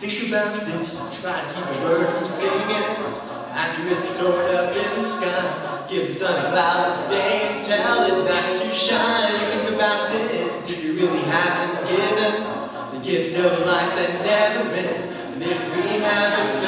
Think about this, try to keep a bird from singing after it's soared up in the sky. Give the sun a cloudless day and tell it not to shine. Think about this, if you really haven't given the gift of life that never ends. And if we haven't